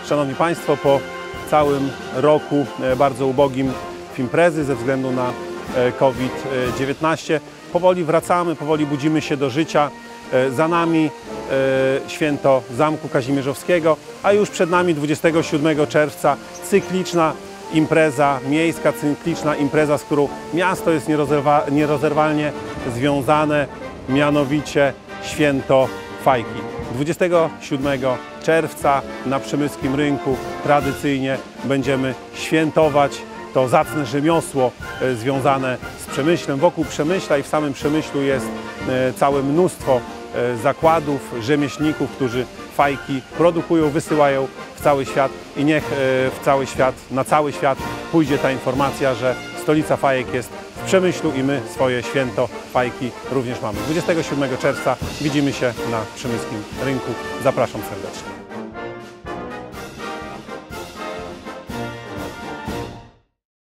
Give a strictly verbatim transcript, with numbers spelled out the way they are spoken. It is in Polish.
Szanowni Państwo, po całym roku bardzo ubogim w imprezy ze względu na COVID dziewiętnaście powoli wracamy, powoli budzimy się do życia. Za nami święto Zamku Kazimierzowskiego, a już przed nami dwudziestego siódmego czerwca cykliczna impreza miejska, cykliczna impreza, z którą miasto jest nierozerwa, nierozerwalnie związane, mianowicie święto fajki. dwudziestego siódmego czerwca na Przemyskim Rynku tradycyjnie będziemy świętować to zacne rzemiosło związane z Przemyślem. Wokół Przemyśla i w samym Przemyślu jest całe mnóstwo zakładów, rzemieślników, którzy fajki produkują, wysyłają w cały świat i niech w cały świat, na cały świat pójdzie ta informacja, że stolica fajek jest w Przemyślu i my swoje święto fajki również mamy. dwudziestego siódmego czerwca widzimy się na Przemyskim Rynku. Zapraszam serdecznie.